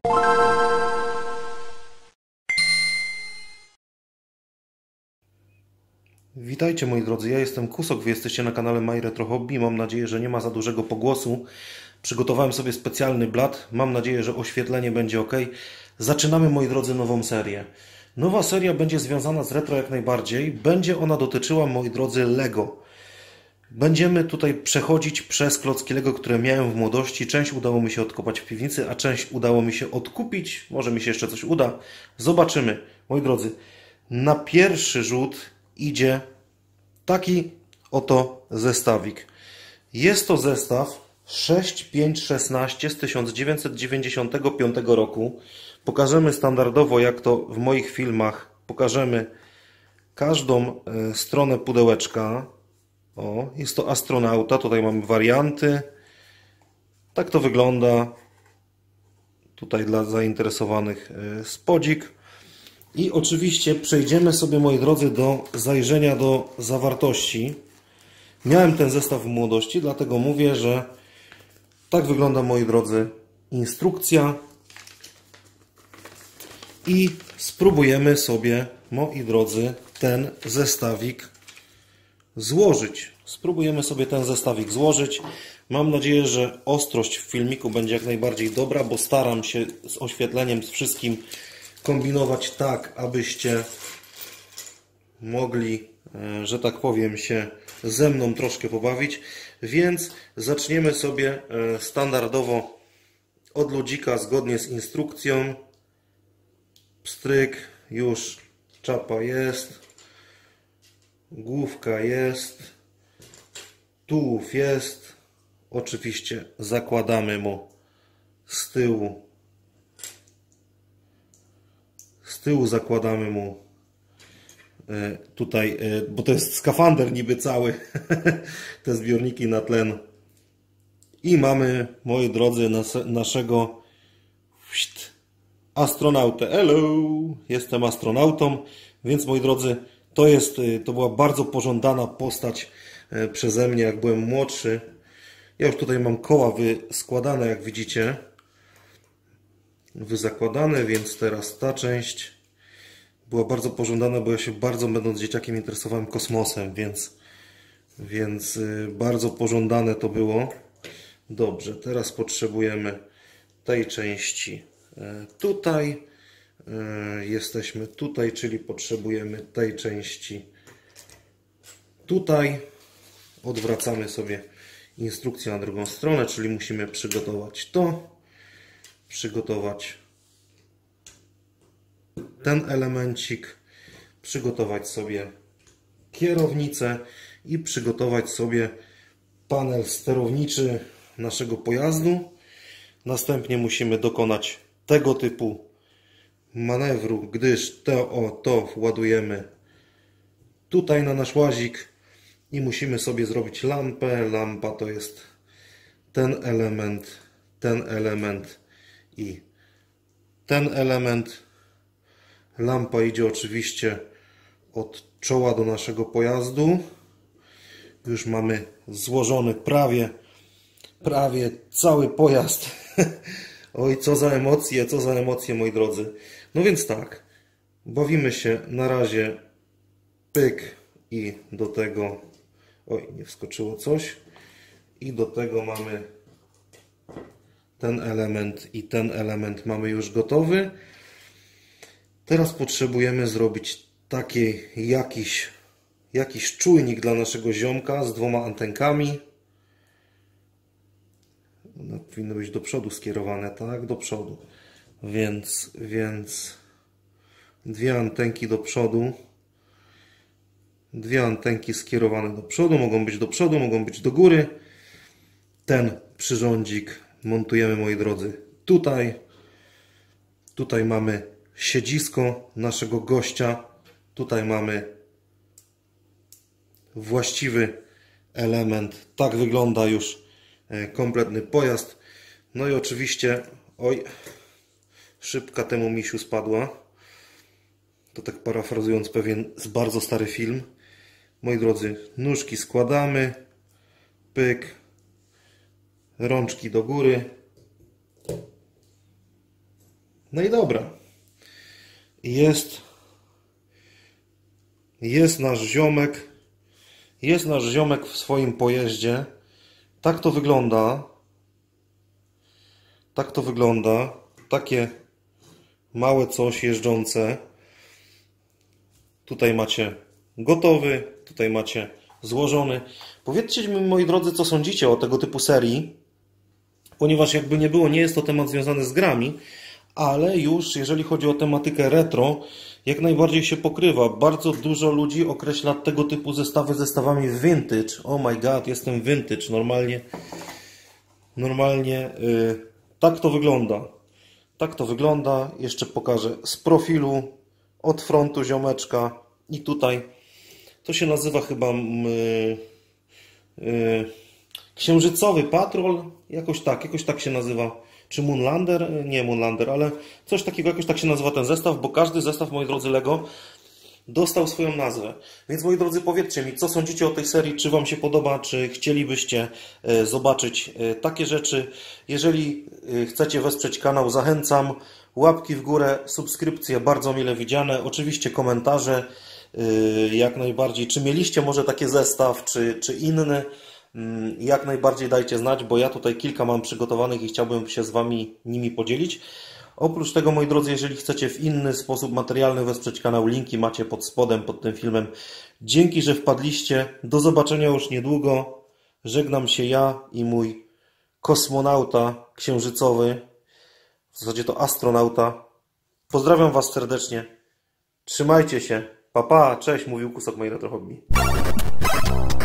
Witajcie moi drodzy, ja jestem Kusok, wy jesteście na kanale My Retro Hobby. Mam nadzieję, że nie ma za dużego pogłosu. Przygotowałem sobie specjalny blat, mam nadzieję, że oświetlenie będzie ok. Zaczynamy moi drodzy nową serię. Nowa seria będzie związana z retro jak najbardziej. Będzie ona dotyczyła moi drodzy Lego. Będziemy tutaj przechodzić przez klocki Lego, które miałem w młodości. Część udało mi się odkopać w piwnicy, a część udało mi się odkupić. Może mi się jeszcze coś uda. Zobaczymy. Moi drodzy, na pierwszy rzut idzie taki oto zestawik. Jest to zestaw 6516 z 1995 roku. Pokażemy standardowo, jak to w moich filmach, pokażemy każdą stronę pudełeczka. O, jest to astronauta, tutaj mamy warianty. Tak to wygląda. Tutaj dla zainteresowanych spodzik. I oczywiście przejdziemy sobie, moi drodzy, do zajrzenia do zawartości. Miałem ten zestaw w młodości, dlatego mówię, że tak wygląda, moi drodzy, instrukcja. I spróbujemy sobie, moi drodzy, ten zestawik złożyć. Spróbujemy sobie ten zestawik złożyć. Mam nadzieję, że ostrość w filmiku będzie jak najbardziej dobra, bo staram się z oświetleniem, z wszystkim kombinować tak, abyście mogli, że tak powiem, się ze mną troszkę pobawić. Więc zaczniemy sobie standardowo od ludzika, zgodnie z instrukcją. Pstryk, już czapa jest, główka jest, tułów jest. Oczywiście zakładamy mu z tyłu. Z tyłu zakładamy mu tutaj, bo to jest skafander niby cały, te zbiorniki na tlen. I mamy, moi drodzy, naszego astronautę. Hello! Jestem astronautą, więc moi drodzy, to była bardzo pożądana postać przeze mnie, jak byłem młodszy. Ja już tutaj mam koła wyskładane, jak widzicie. Wyzakładane, więc teraz ta część była bardzo pożądana, bo ja się bardzo, będąc dzieciakiem, interesowałem kosmosem, więc bardzo pożądane to było. Dobrze, teraz potrzebujemy tej części tutaj. Jesteśmy tutaj, czyli potrzebujemy tej części tutaj. Odwracamy sobie instrukcję na drugą stronę, czyli musimy przygotować to. Przygotować ten elemencik, przygotować sobie kierownicę i przygotować sobie panel sterowniczy naszego pojazdu. Następnie musimy dokonać tego typu manewru, gdyż to ładujemy tutaj na nasz łazik i musimy sobie zrobić lampę. Lampa to jest ten element i ten element. Lampa idzie oczywiście od czoła do naszego pojazdu. Już mamy złożony prawie cały pojazd. Oj, co za emocje, moi drodzy. No więc tak, bawimy się na razie. Pyk i do tego, oj, nie wskoczyło coś. I do tego mamy ten element i ten element mamy już gotowy. Teraz potrzebujemy zrobić taki jakiś czujnik dla naszego ziomka z dwoma antenkami. No, powinno być do przodu skierowane, tak? Do przodu. Więc dwie antenki do przodu. Dwie antenki skierowane do przodu. Mogą być do przodu, mogą być do góry. Ten przyrządzik montujemy, moi drodzy, tutaj. Tutaj mamy siedzisko naszego gościa. Tutaj mamy właściwy element. Tak wygląda już kompletny pojazd. No i oczywiście, oj, szybka temu misiu spadła. To tak parafrazując pewien bardzo stary film. Moi drodzy, nóżki składamy. Pyk. Rączki do góry. No i dobra. Jest nasz ziomek. Jest nasz ziomek w swoim pojeździe. Tak to wygląda. Tak to wygląda. Takie małe coś jeżdżące. Tutaj macie gotowy. Tutaj macie złożony. Powiedzcie mi, moi drodzy, co sądzicie o tego typu serii. Ponieważ jakby nie było, nie jest to temat związany z grami. Ale już jeżeli chodzi o tematykę retro, jak najbardziej się pokrywa. Bardzo dużo ludzi określa tego typu zestawy zestawami vintage. Oh my god, jestem vintage. Normalnie tak to wygląda. Tak to wygląda. Jeszcze pokażę z profilu, od frontu ziomeczka. I tutaj to się nazywa chyba Księżycowy Patrol. Jakoś tak się nazywa. Czy Moonlander? Nie Moonlander, ale coś takiego, jakoś tak się nazywa ten zestaw, bo każdy zestaw, moi drodzy, Lego dostał swoją nazwę. Więc, moi drodzy, powiedzcie mi, co sądzicie o tej serii, czy Wam się podoba, czy chcielibyście zobaczyć takie rzeczy. Jeżeli chcecie wesprzeć kanał, zachęcam. Łapki w górę, subskrypcje, bardzo mile widziane. Oczywiście komentarze, jak najbardziej. Czy mieliście może taki zestaw, czy inny? Jak najbardziej dajcie znać, bo ja tutaj kilka mam przygotowanych i chciałbym się z Wami nimi podzielić. Oprócz tego, moi drodzy, jeżeli chcecie w inny sposób materialny wesprzeć kanał, linki macie pod spodem, pod tym filmem. Dzięki, że wpadliście. Do zobaczenia już niedługo. Żegnam się ja i mój kosmonauta księżycowy. W zasadzie to astronauta. Pozdrawiam Was serdecznie. Trzymajcie się. Pa, pa. Cześć, mówił Kusok Mej Retro Hobby.